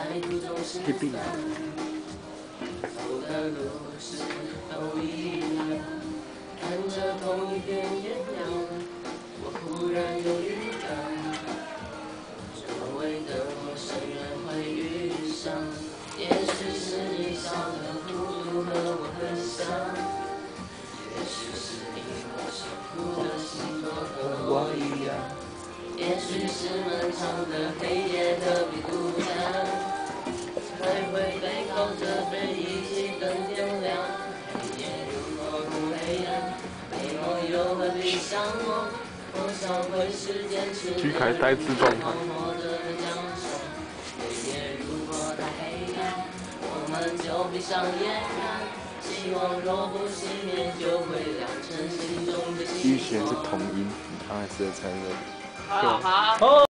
一并。 走的路是都一样，看着同一片艳阳，我忽然有预感，周围的陌生人会遇上，也许是你笑的弧度和我很像，也许是你我受苦的星座和我一样，也许是漫长的黑夜特别孤单，才会背靠着背一起等天亮。黑夜如果不黑暗，没梦又何必想梦？我想会时间迟于凯呆滞状态。 黑夜如果太黑暗，我们就闭上眼看。希望若不熄灭，就会亮成心中的希望。 于凯是同音，他还是在猜那个。 好。